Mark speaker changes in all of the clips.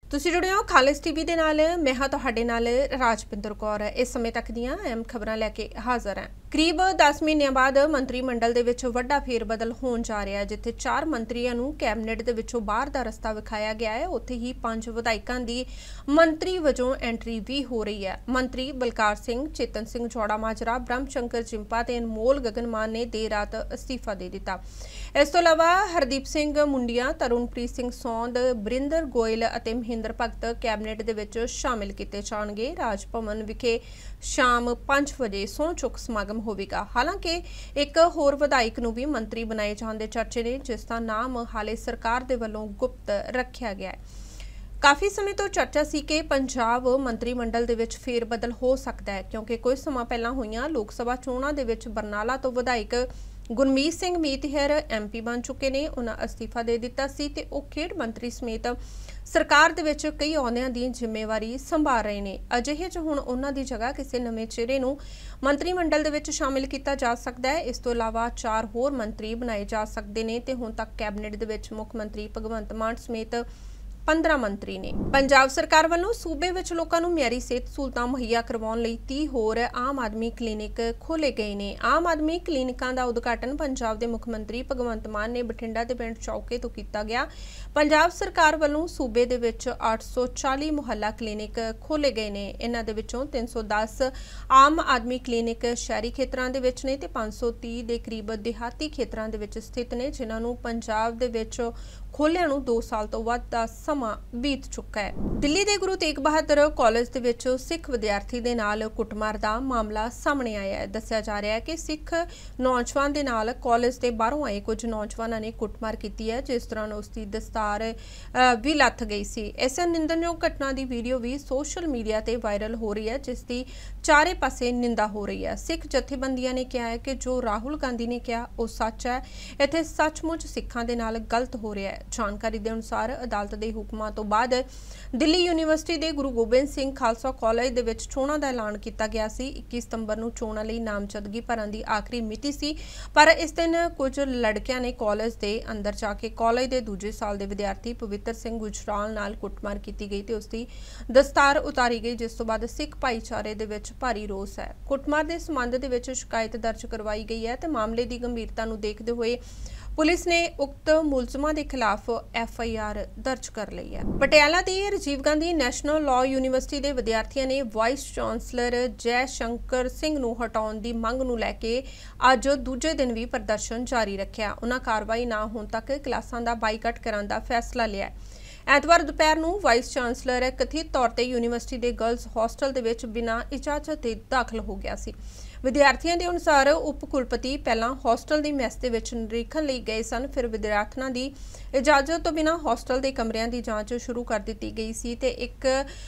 Speaker 1: ਤੁਸੀਂ ਜੁੜੇ ਹੋ ਖਾਲਿਸ ਟੀਵੀ ਦੇ ਨਾਲ। ਮੈਂ ਹਾਂ ਤੁਹਾਡੇ ਨਾਲ ਰਾਜਪਿੰਦਰ ਕੌਰ। ਇਸ ਸਮੇਂ ਤੱਕ ਦੀਆਂ ਅਹਿਮ ਖਬਰਾਂ ਲੈ ਕੇ ਹਾਜ਼ਰ ਹਾਂ। ਕਰੀਬ 10 ਮਹੀਨਿਆਂ ਬਾਅਦ ਮੰਤਰੀ ਮੰਡਲ ਦੇ ਵਿੱਚ ਵੱਡਾ ਫੇਰਬਦਲ ਹੋਣ ਜਾ ਰਿਹਾ ਹੈ। ਜਿੱਥੇ 4 ਮੰਤਰੀਆਂ ਨੂੰ ਕੈਬਨਿਟ ਦੇ ਵਿੱਚੋਂ ਬਾਹਰ ਦਾ ਰਸਤਾ ਵਿਖਾਇਆ ਗਿਆ ਹੈ, ਉੱਥੇ ਹੀ 5 ਵਿਧਾਇਕਾਂ ਦੀ ਮੰਤਰੀ ਵਜੋਂ ਐਂਟਰੀ ਵੀ ਹੋ ਰਹੀ ਹੈ। ਮੰਤਰੀ ਬਲਕਾਰ ਸਿੰਘ, ਚੇਤਨ ਸਿੰਘ ਚੌੜਾ ਮਾਜਰਾ, ਬ੍ਰਹਮ ਸ਼ੰਕਰ ਜਿੰਪਾ ਤੇ ਅਨਮੋਲ ਗਗਨ ਮਾਨ ਨੇ ਦੇਰ ਰਾਤ ਅਸਤੀਫਾ ਦੇ ਦਿੱਤਾ। ਇਸ ਤੋਂ ਇਲਾਵਾ ਹਰਦੀਪ ਸਿੰਘ ਮੁੰਡੀਆਂ, ਤਰੁਣਪ੍ਰੀਤ ਸਿੰਘ ਸੌਂਦ, ਬਰਿੰਦਰ ਗੋਇਲ ਅਤੇ ਮਹਿੰਦਰ ਭਗਤ ਕੈਬਨਿਟ ਦੇ ਵਿੱਚ ਸ਼ਾਮਿਲ ਕੀਤੇ ਜਾਣਗੇ। ਰਾਜ ਭਵਨ ਵਿਖੇ ਸ਼ਾਮ 5 ਵਜੇ ਸਹੁੰ ਚੁੱਕ ਸਮਾਗਮ ਹੋਵੇਗਾ। ਹਾਲਾਂਕਿ ਇੱਕ ਹੋਰ ਵਿਧਾਇਕ ਨੂੰ ਵੀ ਮੰਤਰੀ ਬਣਾਏ ਜਾਣ ਦੇ ਚਰਚੇ ਨੇ, ਜਿਸ ਦਾ ਨਾਮ ਹਾਲੇ ਸਰਕਾਰ ਦੇ ਵੱਲੋਂ ਗੁਪਤ ਰੱਖਿਆ ਗਿਆ ਹੈ। ਕਾਫੀ ਸਮੇਂ ਤੋਂ ਚਰਚਾ ਸੀ ਕਿ ਪੰਜਾਬ ਮੰਤਰੀ ਮੰਡਲ ਦੇ ਵਿੱਚ ਫੇਰਬਦਲ ਹੋ ਸਕਦਾ ਹੈ, ਕਿਉਂਕਿ ਕੁਝ ਸਮਾਂ ਪਹਿਲਾਂ ਹੋਈਆਂ ਲੋਕ ਸਭਾ ਚੋਣਾਂ ਦੇ ਵਿੱਚ ਬਰਨਾਲਾ ਤੋਂ ਵਿਧਾਇਕ ਗੁਰਮੀਤ ਸਿੰਘ ਮੀਤਹਿਰ ਐਮਪੀ ਬਣ ਚੁੱਕੇ ਨੇ। ਉਹਨਾਂ ਅਸਤੀਫਾ ਦੇ ਦਿੱਤਾ ਸੀ ਤੇ ਉਹ ਖੇਡ ਮੰਤਰੀ ਸਮੇਤ ਸਰਕਾਰ ਦੇ ਵਿੱਚ ਕਈ ਅਹੁਦਿਆਂ ਦੀ ਜ਼ਿੰਮੇਵਾਰੀ ਸੰਭਾਲ ਰਹੇ ਨੇ। ਅਜਿਹੇ 'ਚ ਹੁਣ ਉਹਨਾਂ ਦੀ ਜਗ੍ਹਾ ਕਿਸੇ ਨਵੇਂ ਚਿਹਰੇ ਨੂੰ ਮੰਤਰੀ ਮੰਡਲ ਦੇ ਵਿੱਚ ਸ਼ਾਮਿਲ ਕੀਤਾ ਜਾ ਸਕਦਾ ਹੈ। ਇਸ ਤੋਂ ਇਲਾਵਾ 4 ਹੋਰ ਮੰਤਰੀ ਬਣਾਏ ਜਾ ਸਕਦੇ ਨੇ ਤੇ ਹੁਣ ਤੱਕ ਕੈਬਨਿਟ ਦੇ ਵਿੱਚ ਮੁੱਖ ਮੰਤਰੀ ਭਗਵੰਤ ਮਾਨ ਸਮੇਤ 15 ਮੰਤਰੀ ਨੇ। ਪੰਜਾਬ ਸਰਕਾਰ ਵੱਲੋਂ ਸੂਬੇ ਵਿੱਚ ਲੋਕਾਂ ਨੂੰ ਮਿਆਰੀ ਸਿਹਤ ਸਹੂਲਤਾਂ ਮੁਹੱਈਆ ਕਰਵਾਉਣ ਲਈ 30 ਹੋਰ ਆਮ ਆਦਮੀ ਕਲੀਨਿਕ ਖੋਲੇ ਗਏ ਨੇ। ਆਮ ਆਦਮੀ ਕਲੀਨਿਕਾਂ ਦਾ ਉਦਘਾਟਨ ਪੰਜਾਬ ਦੇ ਮੁੱਖ ਮੰਤਰੀ ਭਗਵੰਤ ਮਾਨ ਨੇ ਬਠਿੰਡਾ ਦੇ ਪਿੰਡ ਚੌਕੇ ਤੋਂ ਕੀਤਾ ਗਿਆ। ਪੰਜਾਬ ਸਰਕਾਰ ਵੱਲੋਂ ਸੂਬੇ ਦੇ ਵਿੱਚ 840 ਮੁਹੱਲਾ ਕਲੀਨਿਕ ਖੋਲੇ ਗਏ ਨੇ। ਇਹਨਾਂ ਦੇ ਵਿੱਚੋਂ 310 ਆਮ ਆਦਮੀ ਕਲੀਨਿਕ ਸ਼ਹਿਰੀ ਖੇਤਰਾਂ ਦੇ ਵਿੱਚ ਨੇ ਤੇ 530 ਦੇ ਕਰੀਬ ਦਿਹਾਤੀ ਖੇਤਰਾਂ ਦੇ ਵਿੱਚ ਸਥਿਤ ਨੇ, ਜਿਨ੍ਹਾਂ ਨੂੰ ਪੰਜਾਬ ਦੇ ਵਿੱਚ ਖੋਲ੍ਹਿਆਂ ਨੂੰ 2 ਸਾਲ ਤੋਂ ਵੱਧ ਦਾ ਸਮਾਂ ਬੀਤ ਚੁੱਕਾ ਹੈ। ਦਿੱਲੀ ਦੇ ਗੁਰੂ ਤੇਗ ਬਹਾਦਰ ਕਾਲਜ ਦੇ ਵਿੱਚ ਸਿੱਖ ਵਿਦਿਆਰਥੀ ਦੇ ਨਾਲ ਕੁੱਟਮਾਰ ਦਾ ਮਾਮਲਾ ਸਾਹਮਣੇ ਆਇਆ ਹੈ। ਦੱਸਿਆ ਜਾ ਰਿਹਾ ਹੈ ਕਿ ਸਿੱਖ ਨੌਜਵਾਨ ਦੇ ਨਾਲ ਕਾਲਜ ਦੇ ਬਾਹਰੋਂ ਆਏ ਕੁਝ ਨੌਜਵਾਨਾਂ ਨੇ ਕੁੱਟਮਾਰ ਕੀਤੀ ਹੈ, ਜਿਸ ਦੌਰਾਨ ਉਸ ਦੀ ਦਸਤਾਰ ਵੀ ਲੱਥ ਗਈ ਸੀ। ਇਸ ਨਿੰਦਣਯੋਗ ਘਟਨਾ ਦੀ ਵੀਡੀਓ ਵੀ ਸੋਸ਼ਲ ਮੀਡੀਆ ਤੇ ਵਾਇਰਲ ਹੋ ਰਹੀ ਹੈ, ਜਿਸ ਦੀ ਚਾਰੇ ਪਾਸੇ ਨਿੰਦਾ ਹੋ ਰਹੀ ਹੈ। ਸਿੱਖ ਜਥੇਬੰਦੀਆਂ ਨੇ ਕਿਹਾ ਹੈ ਕਿ ਜੋ ਰਾਹੁਲ ਗਾਂਧੀ ਨੇ ਕਿਹਾ ਉਹ ਸੱਚ ਹੈ। ਇੱਥੇ ਸੱਚਮੁੱਚ ਸਿੱਖਾਂ ਦੇ ਨਾਲ ਗਲਤ ਹੋ ਰਿਹਾ ਹੈ। ਜਾਣਕਾਰੀ ਦੇ ਅਨੁਸਾਰ ਅਦਾਲਤ ਦੇ ਹੁਕਮਾਂ ਤੋਂ ਬਾਅਦ ਦਿੱਲੀ ਯੂਨੀਵਰਸਿਟੀ ਦੇ ਗੁਰੂ ਗੋਬਿੰਦ ਸਿੰਘ ਖਾਲਸਾ ਕਾਲਜ ਦੇ ਵਿੱਚ ਚੋਣਾਂ ਦਾ ਐਲਾਨ ਕੀਤਾ ਗਿਆ ਸੀ। 21 ਸਤੰਬਰ ਨੂੰ ਚੋਣਾਂ ਲਈ ਨਾਮਜ਼ਦਗੀ ਭਰਨ ਦੀ ਆਖਰੀ ਮਿਤੀ ਸੀ, ਪਰ ਇਸ ਦਿਨ ਕੁਝ ਲੜਕਿਆਂ ਨੇ ਕਾਲਜ ਦੇ ਅੰਦਰ ਜਾ ਕੇ ਕਾਲਜ ਦੇ ਦੂਜੇ ਸਾਲ ਦੇ ਵਿਦਿਆਰਥੀ ਪਵਿੱਤਰ ਸਿੰਘ ਗੁਜਰਾਲ ਨਾਲ ਕੁੱਟਮਾਰ ਕੀਤੀ ਗਈ ਤੇ ਉਸ ਦੀ ਦਸਤਾਰ ਉਤਾਰੀ ਗਈ, ਜਿਸ ਤੋਂ ਬਾਅਦ ਸਿੱਖ ਭਾਈਚਾਰੇ ਦੇ ਵਿੱਚ ਭਾਰੀ ਰੋਸ ਹੈ। ਕੁੱਟਮਾਰ ਦੇ ਸੰਬੰਧ ਦੇ ਵਿੱਚ ਸ਼ਿਕਾਇਤ ਦਰਜ ਕਰਵਾਈ ਗਈ ਹੈ ਤੇ ਮਾਮਲੇ ਦੀ ਗੰਭੀਰਤਾ ਨੂੰ ਦੇਖਦੇ ਹੋਏ ਪੁਲਿਸ ਨੇ ਉਕਤ ਮੁਲਜ਼ਮਾਂ ਦੇ ਖਿਲਾਫ FIR ਦਰਜ ਕਰ ਲਈ ਹੈ। ਪਟਿਆਲਾ ਦੀ Rajiv Gandhi National Law University ਦੇ ਵਿਦਿਆਰਥੀਆਂ ਨੇ ਵਾਈਸ ਚਾਂਸਲਰ ਜੈ ਸ਼ੰਕਰ ਸਿੰਘ ਨੂੰ ਹਟਾਉਣ ਦੀ ਮੰਗ ਨੂੰ ਲੈ ਕੇ ਅੱਜ ਦੂਜੇ ਦਿਨ ਵੀ ਪ੍ਰਦਰਸ਼ਨ ਜਾਰੀ ਰੱਖਿਆ। ਉਹਨਾਂ ਕਾਰਵਾਈ ਨਾ ਹੋਣ ਤੱਕ ਕਲਾਸਾਂ ਦਾ ਬਾਈਕਾਟ ਕਰਨ ਦਾ ਫੈਸਲਾ ਲਿਆ। ਐਤਵਾਰ ਦੁਪਹਿਰ ਨੂੰ ਵਾਈਸ ਚਾਂਸਲਰ ਕਥਿਤ ਤੌਰ ਤੇ ਯੂਨੀਵਰਸਿਟੀ ਦੇ ਗਰਲਜ਼ ਹੋਸਟਲ ਦੇ ਵਿੱਚ ਬਿਨਾਂ ਇਜਾਜ਼ਤ ਦੇ ਦਾਖਲ ਹੋ ਗਿਆ ਸੀ। ਵਿਦਿਆਰਥੀਆਂ ਦੇ ਅਨੁਸਾਰ ਉਪ ਕੁਲਪਤੀ ਪਹਿਲਾਂ ਹੋਸਟਲ ਦੀ ਮੈਸ ਦੇ ਵਿੱਚ ਨਿਰੀਖਣ ਲਈ ਗਏ ਸਨ, ਫਿਰ ਵਿਦਿਆਰਥਣਾਂ ਦੀ ਇਜਾਜ਼ਤ ਤੋਂ ਬਿਨਾਂ ਹੋਸਟਲ ਦੇ ਕਮਰਿਆਂ ਦੀ ਜਾਂਚ ਸ਼ੁਰੂ ਕਰ ਦਿੱਤੀ ਗਈ ਸੀ ਤੇ ਇੱਕ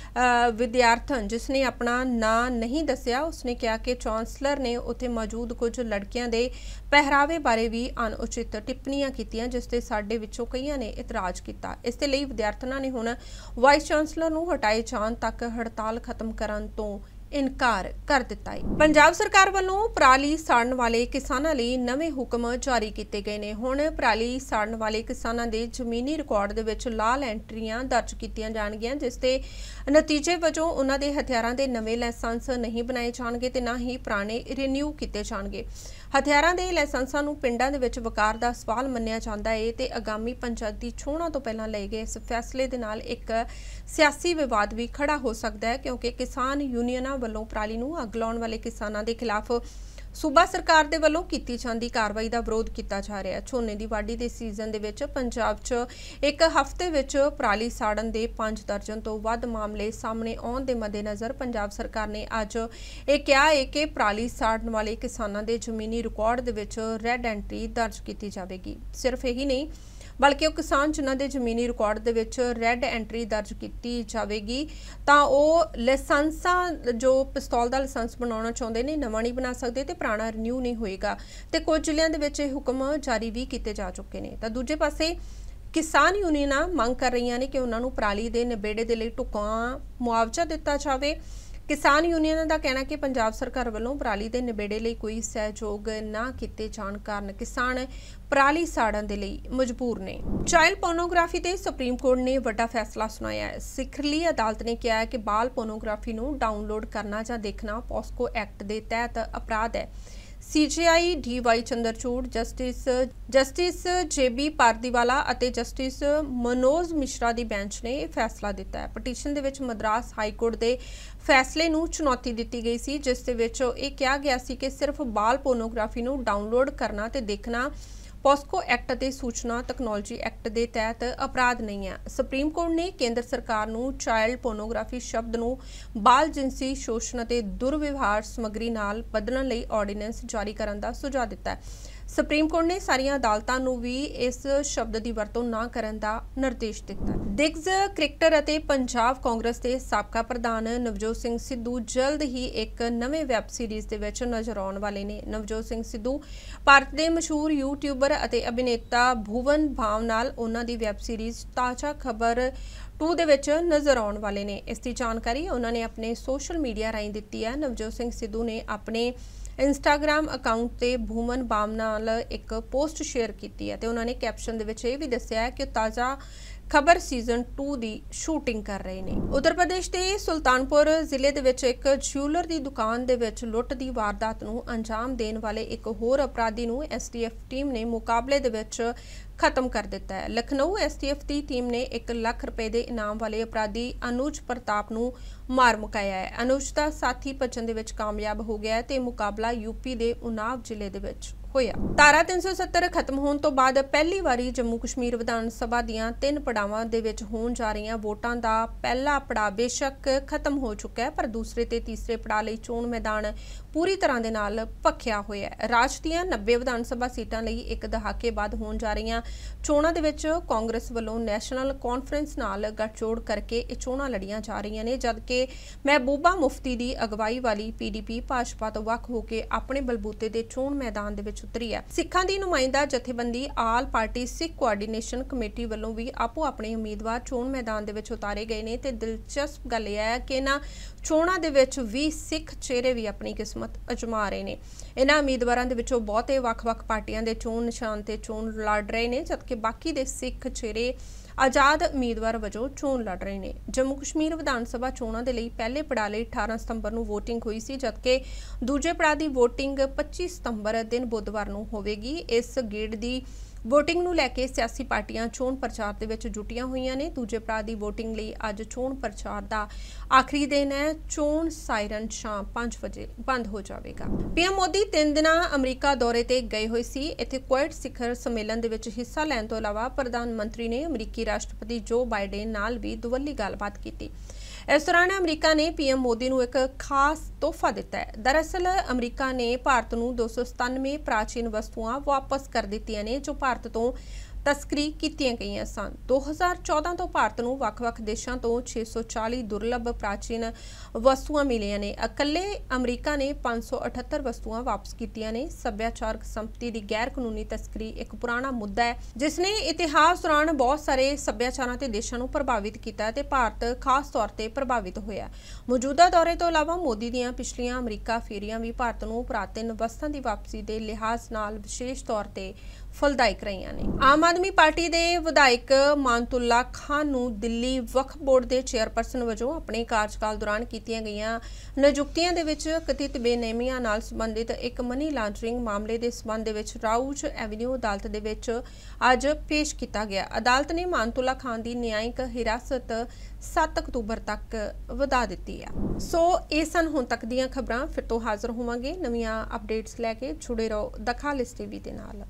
Speaker 1: ਵਿਦਿਆਰਥਣ ਜਿਸ ਨੇ ਆਪਣਾ ਨਾਂ ਨਹੀਂ ਦੱਸਿਆ, ਉਸਨੇ ਕਿਹਾ ਕਿ ਚਾਂਸਲਰ ਨੇ ਉੱਥੇ ਮੌਜੂਦ ਕੁਝ ਲੜਕੀਆਂ ਦੇ ਪਹਿਰਾਵੇ ਬਾਰੇ ਵੀ ਅਣਉਚਿਤ ਟਿੱਪਣੀਆਂ ਕੀਤੀਆਂ, ਜਿਸ ਤੇ ਸਾਡੇ ਵਿੱਚੋਂ ਕਈਆਂ ਨੇ ਇਤਰਾਜ਼ ਕੀਤਾ। ਇਸ ਦੇ ਲਈ ਵਿਦਿਆਰਥਣਾਂ ਨੇ ਹੁਣ ਵਾਈਸ ਚਾਂਸਲਰ ਨੂੰ ਹਟਾਏ ਜਾਣ ਤੱਕ ਹੜਤਾਲ ਖਤਮ ਕਰਨ ਤੋਂ ਇਨਕਾਰ ਕਰ ਦਿੱਤਾ ਹੈ। ਪੰਜਾਬ ਸਰਕਾਰ ਵੱਲੋਂ ਪਰਾਲੀ ਸਾੜਨ ਵਾਲੇ ਕਿਸਾਨਾਂ ਲਈ ਨਵੇਂ ਹੁਕਮ ਜਾਰੀ ਕੀਤੇ ਗਏ ਨੇ। ਹੁਣ ਪਰਾਲੀ ਸਾੜਨ ਵਾਲੇ ਕਿਸਾਨਾਂ ਦੇ ਜ਼ਮੀਨੀ ਰਿਕਾਰਡ ਦੇ ਵਿੱਚ ਲਾਲ ਐਂਟਰੀਆਂ ਦਰਜ ਕੀਤੀਆਂ ਜਾਣਗੀਆਂ, ਜਿਸ ਦੇ ਨਤੀਜੇ ਵਜੋਂ ਉਹਨਾਂ ਦੇ ਹਥਿਆਰਾਂ ਦੇ ਨਵੇਂ ਲਾਇਸੈਂਸ ਨਹੀਂ ਬਣਾਏ ਜਾਣਗੇ ਤੇ ਨਾ ਹੀ ਪੁਰਾਣੇ ਰੀਨਿਊ ਕੀਤੇ ਜਾਣਗੇ। ਹਥਿਆਰਾਂ ਦੇ ਲਾਇਸੈਂਸਾਂ ਨੂੰ ਪਿੰਡਾਂ ਦੇ ਵਿੱਚ ਵਕਾਰ ਦਾ ਸਵਾਲ ਮੰਨਿਆ ਜਾਂਦਾ ਹੈ ਤੇ ਆਗਾਮੀ ਪੰਚਾਇਤੀ ਚੋਣਾਂ ਤੋਂ ਪਹਿਲਾਂ ਲਏ ਗਏ ਇਸ ਫੈਸਲੇ ਦੇ ਨਾਲ ਇੱਕ ਸਿਆਸੀ ਵਿਵਾਦ ਵੀ ਖੜਾ ਹੋ ਸਕਦਾ ਹੈ, ਕਿਉਂਕਿ ਕਿਸਾਨ ਯੂਨੀਅਨਾਂ ਵੱਲੋਂ ਪਰਾਲੀ ਨੂੰ ਅੱਗ ਲਾਉਣ ਵਾਲੇ ਕਿਸਾਨਾਂ ਦੇ ਖਿਲਾਫ ਸੂਬਾ ਸਰਕਾਰ ਦੇ ਵੱਲੋਂ ਕੀਤੀ ਜਾਂਦੀ ਕਾਰਵਾਈ ਦਾ ਵਿਰੋਧ ਕੀਤਾ ਜਾ ਰਿਹਾ ਹੈ। ਝੋਨੇ ਦੀ ਵਾਢੀ ਦੇ ਸੀਜ਼ਨ ਦੇ ਵਿੱਚ ਪੰਜਾਬ 'ਚ ਇੱਕ ਹਫ਼ਤੇ ਵਿੱਚ ਪਰਾਲੀ ਸਾੜਨ ਦੇ 5 ਦਰਜਨ ਤੋਂ ਵੱਧ ਮਾਮਲੇ ਸਾਹਮਣੇ ਆਉਣ ਦੇ ਮੱਦੇਨਜ਼ਰ ਪੰਜਾਬ ਸਰਕਾਰ ਨੇ ਅੱਜ ਇਹ ਕਿਹਾ ਹੈ ਕਿ ਪਰਾਲੀ ਸਾੜਨ ਵਾਲੇ ਕਿਸਾਨਾਂ ਦੇ ਜ਼ਮੀਨੀ ਰਿਕਾਰਡ ਦੇ ਵਿੱਚ ਰੈੱਡ ਐਂਟਰੀ ਦਰਜ ਕੀਤੀ ਜਾਵੇਗੀ। ਸਿਰਫ ਇਹੀ ਨਹੀਂ, ਬਲਕਿ ਉਹ ਕਿਸਾਨ ਜਿਨ੍ਹਾਂ ਦੇ ਜ਼ਮੀਨੀ ਰਿਕਾਰਡ ਦੇ ਵਿੱਚ ਰੈੱਡ ਐਂਟਰੀ ਦਰਜ ਕੀਤੀ ਜਾਵੇਗੀ ਤਾਂ ਉਹ ਲਾਇਸੈਂਸਾਂ ਜੋ ਪਿਸਤੌਲ ਦਾ ਲਾਇਸੈਂਸ ਬਣਾਉਣਾ ਚਾਹੁੰਦੇ ਨੇ ਨਵਾਂ ਨਹੀਂ ਬਣਾ ਸਕਦੇ ਤੇ ਪੁਰਾਣਾ ਰੀਨਿਊ ਨਹੀਂ ਹੋਏਗਾ ਤੇ ਕੁਝ ਜ਼ਿਲ੍ਹਿਆਂ ਦੇ ਵਿੱਚ ਇਹ ਹੁਕਮ ਜਾਰੀ ਵੀ ਕੀਤੇ ਜਾ ਚੁੱਕੇ ਨੇ। ਤਾਂ ਦੂਜੇ ਪਾਸੇ ਕਿਸਾਨ ਯੂਨੀਅਨਾਂ ਮੰਗ ਕਰ ਰਹੀਆਂ ਨੇ ਕਿ ਉਹਨਾਂ ਨੂੰ ਪਰਾਲੀ ਦੇ ਨਿਬੇੜੇ ਦੇ ਲਈ ਢੁਕਵਾਂ ਮੁਆਵਜ਼ਾ ਦਿੱਤਾ ਜਾਵੇ ਕਿਸਾਨ ਯੂਨੀਅਨਾਂ ਦਾ ਕਹਿਣਾ ਕਿ ਪੰਜਾਬ ਸਰਕਾਰ ਵੱਲੋਂ ਪਰਾਲੀ ਦੇ ਨਿਬੇੜੇ ਲਈ ਕੋਈ ਸਹਿਯੋਗ ਨਾ ਕੀਤੇ ਜਾਣ ਕਾਰਨ ਕਿਸਾਨ ਪਰਾਲੀ ਸਾੜਨ ਦੇ ਲਈ ਮਜਬੂਰ ਨੇ। ਚਾਈਲਡ ਪੋਰਨੋਗ੍ਰਾਫੀ ਤੇ ਸੁਪਰੀਮ ਕੋਰਟ ਨੇ ਵੱਡਾ ਫੈਸਲਾ ਸੁਣਾਇਆ ਹੈ। ਸਿਖਰਲੀ ਅਦਾਲਤ ਨੇ ਕਿਹਾ ਹੈ ਕਿ ਬਾਲ ਪੋਰਨੋਗ੍ਰਾਫੀ ਨੂੰ ਡਾਊਨਲੋਡ ਕਰਨਾ ਜਾਂ ਦੇਖਣਾ ਪੋਸਕੋ ਐਕਟ ਦੇ ਤਹਿਤ ਅਪਰਾਧ ਹੈ। CJI DY Chandrachud, Justice JB Pardiwala ਅਤੇ ਜਸਟਿਸ ਮਨੋਜ ਮਿਸ਼ਰਾ ਦੀ ਬੈਂਚ ਨੇ ਇਹ ਫੈਸਲਾ ਦਿੱਤਾ ਹੈ। ਪਟੀਸ਼ਨ ਦੇ ਵਿੱਚ ਮਦਰਾਸ ਹਾਈ ਕੋਰਟ ਦੇ ਫੈਸਲੇ ਨੂੰ ਚੁਣੌਤੀ ਦਿੱਤੀ ਗਈ ਸੀ, ਜਿਸ ਦੇ ਵਿੱਚ ਇਹ ਕਿਹਾ ਗਿਆ ਸੀ ਕਿ ਸਿਰਫ ਬਾਲ ਪੋਰਨੋਗ੍ਰਾਫੀ ਨੂੰ ਡਾਊਨਲੋਡ ਕਰਨਾ ਤੇ ਦੇਖਣਾ ਪੋਸਕੋ ਐਕਟ ਅਤੇ ਸੂਚਨਾ ਤਕਨਾਲੋਜੀ ਐਕਟ ਦੇ ਤਹਿਤ ਅਪਰਾਧ ਨਹੀਂ ਹੈ। ਸੁਪਰੀਮ ਕੋਰਟ ਨੇ ਕੇਂਦਰ ਸਰਕਾਰ ਨੂੰ ਚਾਈਲਡ ਪੋਰਨੋਗ੍ਰਾਫੀ ਸ਼ਬਦ ਨੂੰ ਬਾਲ ਜਿਨਸੀ ਸ਼ੋਸ਼ਣ ਅਤੇ ਦੁਰਵਿਵਹਾਰ ਸਮੱਗਰੀ ਨਾਲ ਬਦਲਣ ਲਈ ਆਰਡੀਨੈਂਸ ਜਾਰੀ ਕਰਨ ਦਾ ਸੁਝਾਅ ਦਿੱਤਾ ਹੈ। ਸੁਪਰੀਮ ਕੋਰਟ ਨੇ ਸਾਰੀਆਂ ਅਦਾਲਤਾਂ ਨੂੰ ਵੀ ਇਸ ਸ਼ਬਦ ਦੀ ਵਰਤੋਂ ਨਾ ਕਰਨ ਦਾ ਨਿਰਦੇਸ਼ ਦਿੱਤਾ। ਦਿੱਗਜ ਕ੍ਰਿਕਟਰ ਅਤੇ ਪੰਜਾਬ ਕਾਂਗਰਸ ਦੇ ਸਾਬਕਾ ਪ੍ਰਧਾਨ ਨਵਜੋਤ ਸਿੰਘ ਸਿੱਧੂ ਜਲਦ ਹੀ ਇੱਕ ਨਵੇਂ ਵੈਬ ਸੀਰੀਜ਼ ਦੇ ਵਿੱਚ ਨਜ਼ਰ ਆਉਣ ਵਾਲੇ ਨੇ। ਨਵਜੋਤ ਸਿੰਘ ਸਿੱਧੂ ਭਾਰਤ ਦੇ ਮਸ਼ਹੂਰ ਯੂਟਿਊਬਰ ਅਤੇ ਅਭਿਨੇਤਾ ਭੁਵਨ ਬਾਮ ਨਾਲ ਉਹਨਾਂ ਦੀ ਵੈਬ ਸੀਰੀਜ਼ ਤਾਜ਼ਾ ਖਬਰ 2 ਦੇ ਵਿੱਚ ਨਜ਼ਰ ਆਉਣ ਵਾਲੇ ਨੇ। ਇਸ ਦੀ ਜਾਣਕਾਰੀ ਉਹਨਾਂ ਨੇ ਆਪਣੇ ਸੋਸ਼ਲ ਮੀਡੀਆ ਰਾਹੀਂ ਦਿੱਤੀ ਹੈ। ਨਵਜੋਤ ਸਿੰਘ ਸਿੱਧੂ ਨੇ ਆਪਣੇ ਇੰਸਟਾਗ੍ਰਾਮ ਅਕਾਊਂਟ ਤੇ ਭੂਮਨ ਬਾਮ ਨਾਲ ਇੱਕ ਪੋਸਟ ਸ਼ੇਅਰ ਕੀਤੀ ਹੈ ਤੇ ਉਹਨਾਂ ਨੇ ਕੈਪਸ਼ਨ ਦੇ ਵਿੱਚ ਇਹ ਵੀ ਦੱਸਿਆ ਹੈ ਕਿ ਤਾਜ਼ਾ ਖਬਰ ਸੀਜ਼ਨ 2 ਦੀ ਸ਼ੂਟਿੰਗ ਕਰ ਰਹੇ ਨੇ। ਉੱਤਰ ਪ੍ਰਦੇਸ਼ ਦੇ ਸੁਲਤਾਨਪੁਰ ਜ਼ਿਲ੍ਹੇ ਦੇ ਵਿੱਚ ਇੱਕ ਜਿਊਲਰ ਦੀ ਦੁਕਾਨ ਦੇ ਵਿੱਚ ਲੁੱਟ ਦੀ ਵਾਰਦਾਤ ਨੂੰ ਅੰਜਾਮ ਦੇਣ ਵਾਲੇ ਇੱਕ ਹੋਰ ਅਪਰਾਧੀ ਨੂੰ STF ਟੀਮ ਨੇ ਮੁਕਾਬਲੇ ਦੇ ਵਿੱਚ ਖਤਮ ਕਰ ਦਿੱਤਾ ਹੈ। ਲਖਨਊ STF ਦੀ ਟੀਮ ਨੇ 1 ਲੱਖ ਰੁਪਏ ਦੇ ਇਨਾਮ ਵਾਲੇ ਅਪਰਾਧੀ ਅਨੁਜ ਪ੍ਰਤਾਪ ਨੂੰ ਮਾਰ ਮੁਕਾਇਆ ਹੈ। ਅਨੁਜ ਦਾ ਸਾਥੀ ਭੱਜਣ ਦੇ ਵਿੱਚ ਕਾਮਯਾਬ ਹੋ ਗਿਆ ਹੈ ਤੇ ਮੁਕਾਬਲਾ UP ਦੇ ਉਨਾਵ ਜ਼ਿਲ੍ਹੇ ਦੇ ਵਿੱਚ ਹੋਇਆ। ਧਾਰਾ 370 ਖਤਮ ਹੋਣ ਤੋਂ ਬਾਅਦ ਪਹਿਲੀ ਵਾਰੀ ਜੰਮੂ ਕਸ਼ਮੀਰ ਵਿਧਾਨ ਸਭਾ ਦੀਆਂ 3 ਪੜਾਵਾਂ ਦੇ ਵਿੱਚ ਹੋਣ ਜਾ ਰਹੀਆਂ ਵੋਟਾਂ ਦਾ ਪਹਿਲਾ ਪੜਾਅ ਬੇਸ਼ੱਕ ਖਤਮ ਹੋ ਚੁੱਕਾ ਹੈ, ਪਰ ਦੂਸਰੇ ਤੇ ਤੀਸਰੇ ਪੜਾਅ ਲਈ ਚੋਣ ਮੈਦਾਨ ਪੂਰੀ ਤਰ੍ਹਾਂ ਦੇ ਨਾਲ ਭਖਿਆ ਹੋਇਆ ਹੈ। ਰਾਜ ਦੀਆਂ 90 ਵਿਧਾਨ ਸਭਾ ਸੀਟਾਂ ਲਈ ਇੱਕ ਦਹਾਕੇ ਬਾਅਦ ਹੋਣ ਜਾ ਰਹੀਆਂ ਚੋਣਾਂ ਦੇ ਵਿੱਚ ਕਾਂਗਰਸ ਵੱਲੋਂ ਨੈਸ਼ਨਲ ਕਾਨਫਰੰਸ ਨਾਲ ਗੱਠਜੋੜ ਕਰਕੇ ਇਹ ਚੋਣਾਂ ਲੜੀਆਂ ਜਾ ਰਹੀਆਂ ਨੇ, ਜਦਕਿ ਮਹਿਬੂਬਾ ਮੁਫਤੀ ਦੀ ਅਗਵਾਈ ਵਾਲੀ PDP ਭਾਜਪਾ ਤੋਂ ਵੱਖ ਹੋ ਕੇ ਆਪਣੇ ਬਲਬੂਤੇ ਦੇ ਚੋਣ ਮੈਦਾਨ ਦੇ ਵਿੱਚ ਉਤਰੀ ਹੈ। ਸਿੱਖਾਂ ਦੀ ਨੁਮਾਇੰਦਾ ਜਥੇਬੰਦੀ All Party Sikh Coordination Committee ਵੱਲੋਂ ਵੀ ਆਪੋ ਆਪਣੇ ਉਮੀਦਵਾਰ ਚੋਣ ਮੈਦਾਨ ਦੇ ਵਿੱਚ ਉਤਾਰੇ ਗਏ ਨੇ ਤੇ ਦਿਲਚਸਪ ਗੱਲ ਇਹ ਹੈ ਕਿ ਇਹਨਾਂ ਚੋਣਾਂ ਦੇ ਵਿੱਚ ਵੀ ਸਿੱਖ ਚਿਹਰੇ ਵੀ ਆਪਣੀ ਕਿਸਮਤ ਅਜਮਾ ਰਹੇ ਨੇ। ਇਹਨਾਂ ਉਮੀਦਵਾਰਾਂ ਦੇ ਵਿੱਚੋਂ ਬਹੁਤੇ ਵੱਖ-ਵੱਖ ਪਾਰਟੀਆਂ ਦੇ ਚੋਣ ਨਿਸ਼ਾਨ ਤੇ ਚੋਣ ਲੜ ਰਹੇ ਨੇ, ਜਦਕਿ ਬਾਕੀ ਦੇ ਸਿੱਖ ਚਿਹਰੇ ਆਜ਼ਾਦ ਉਮੀਦਵਾਰ ਵਜੋਂ ਚੋਣ ਲੜ ਰਹੇ ਨੇ। ਜੰਮੂ ਕਸ਼ਮੀਰ ਵਿਧਾਨ ਸਭਾ ਚੋਣਾਂ ਦੇ ਲਈ ਪਹਿਲੇ ਪੜਾਅ ਲਈ 18 ਸਤੰਬਰ ਨੂੰ VOTING ਹੋਈ ਸੀ, ਜਦਕਿ ਦੂਜੇ ਪੜਾਅ ਦੀ VOTING 25 ਸਤੰਬਰ ਦਿਨ ਬੁੱਧਵਾਰ ਨੂੰ ਹੋਵੇਗੀ। ਇਸ ਗੇੜ ਦੀ VOTING ਨੂੰ ਲੈ ਕੇ ਸਿਆਸੀ ਪਾਰਟੀਆਂ ਚੋਣ ਪ੍ਰਚਾਰ ਦੇ ਵਿੱਚ ਜੁਟੀਆਂ ਹੋਈਆਂ ਨੇ। ਦੂਜੇ ਪੜਾਅ ਦੀ VOTING ਲਈ ਅੱਜ ਚੋਣ ਪ੍ਰਚਾਰ ਦਾ ਆਖਰੀ ਦਿਨ ਹੈ। ਚੋਣ ਸਾਇਰਨ ਸ਼ਾਮ 5 ਵਜੇ ਬੰਦ ਹੋ ਜਾਵੇਗਾ। PM ਮੋਦੀ 3 ਦਿਨਾਂ ਅਮਰੀਕਾ ਦੌਰੇ ਤੇ ਗਏ ਹੋਏ ਸੀ। ਇੱਥੇ ਕੁਆਡ ਸਿਖਰ ਸੰਮੇਲਨ ਦੇ ਵਿੱਚ ਹਿੱਸਾ ਲੈਣ ਤੋਂ ਇਲਾਵਾ ਪ੍ਰਧਾਨ ਮੰਤਰੀ ਨੇ ਅਮਰੀਕੀ ਰਾਸ਼ਟਰਪਤੀ ਜੋ ਬਾਈਡਨ ਨਾਲ ਵੀ ਦੁਵੱਲੀ ਗੱਲਬਾਤ ਕੀਤੀ। ਇਸ ਦੌਰਾਨ ਅਮਰੀਕਾ ਨੇ PM ਮੋਦੀ ਨੂੰ ਇੱਕ ਖਾਸ ਤੋਹਫਾ ਦਿੱਤਾ ਹੈ। ਦਰਅਸਲ ਅਮਰੀਕਾ ਨੇ ਭਾਰਤ ਨੂੰ 297 ਪ੍ਰਾਚੀਨ ਵਸਤੂਆਂ ਵਾਪਸ ਕਰ ਦਿੱਤੀਆਂ ਨੇ ਜੋ ਭਾਰਤ ਤੋਂ ਤਸਕਰੀ ਕੀਤੀਆਂ ਗਈਆਂ ਸਨ। 2014 ਤੋਂ ਭਾਰਤ ਨੂੰ ਵੱਖ-ਵੱਖ ਦੇਸ਼ਾਂ ਤੋਂ 640 ਦੁਰਲੱਭ ਪ੍ਰਾਚੀਨ ਵਸਤੂਆਂ ਮਿਲੀਆਂ ਨੇ। ਇਕੱਲੇ ਅਮਰੀਕਾ ਨੇ 578 ਵਸਤੂਆਂ ਵਾਪਸ ਕੀਤੀਆਂ ਨੇ। ਸੱਭਿਆਚਾਰਕ ਸੰਪਤੀ ਦੀ ਗੈਰ ਕਾਨੂੰਨੀ ਤਸਕਰੀ ਇੱਕ ਪੁਰਾਣਾ ਮੁੱਦਾ ਹੈ ਜਿਸ ਨੇ ਇਤਿਹਾਸ ਦੌਰਾਨ ਬਹੁਤ ਸਾਰੇ ਸੱਭਿਆਚਾਰਾਂ ਤੇ ਦੇਸ਼ਾਂ ਨੂੰ ਪ੍ਰਭਾਵਿਤ ਕੀਤਾ ਹੈ ਤੇ ਭਾਰਤ ਖਾਸ ਤੌਰ ਤੇ ਪ੍ਰਭਾਵਿਤ ਹੋਇਆ। ਮੌਜੂਦਾ ਦੌਰੇ ਤੋਂ ਇਲਾਵਾ ਮੋਦੀ ਦੀਆਂ ਪਿਛਲੀਆਂ ਅਮਰੀਕਾ ਫੇਰੀਆਂ ਵੀ ਭਾਰਤ ਨੂੰ ਪੁਰਾਤਨ ਵਸਤਾਂ ਦੀ ਵਾਪਸੀ ਦੇ ਲਿਹਾਜ਼ ਨਾਲ ਵਿਸ਼ੇਸ਼ ਤੌਰ ਤੇ ਫਲਦਾਇਕ ਰਹੀਆਂ ਨੇ। ਆਮ ਆਦਮੀ ਪਾਰਟੀ ਦੇ ਵਿਧਾਇਕ ਮਾਨਤੁੱਲਾ ਖਾਨ ਨੂੰ ਦਿੱਲੀ ਵਕਫ ਬੋਰਡ ਦੇ ਚੇਅਰਪਰਸਨ ਵਜੋਂ ਆਪਣੇ ਕਾਰਜਕਾਲ ਦੌਰਾਨ ਕੀਤੀਆਂ ਗਈਆਂ ਨਿਯੁਕਤੀਆਂ ਦੇ ਵਿੱਚ ਕਥਿਤ ਬੇਨੇਮੀਆਂ ਨਾਲ ਸੰਬੰਧਿਤ ਇੱਕ ਮਨੀ ਲਾਂਡਰਿੰਗ ਮਾਮਲੇ ਦੇ ਸਬੰਧ ਦੇ ਵਿੱਚ ਰਾਊਜ਼ ਐਵਨਿਊ ਅਦਾਲਤ ਦੇ ਵਿੱਚ ਅੱਜ ਪੇਸ਼ ਕੀਤਾ ਗਿਆ। ਅਦਾਲਤ ਨੇ ਮਾਨਤੁੱਲਾ ਖਾਨ ਦੀ ਨਿਆਇਕ ਹਿਰਾਸਤ 7 ਅਕਤੂਬਰ ਤੱਕ ਵਧਾ ਦਿੱਤੀ ਹੈ। ਸੋ ਇਹ ਸਨ ਹੁਣ ਤੱਕ ਦੀਆਂ ਖਬਰਾਂ। ਫਿਰ ਤੋਂ ਹਾਜ਼ਰ ਹੋਵਾਂਗੇ ਨਵੀਆਂ ਅਪਡੇਟਸ ਲੈ ਕੇ। ਜੁੜੇ ਰਹੋ ਦ ਖਾਲਿਸ TV ਦੇ ਨਾਲ।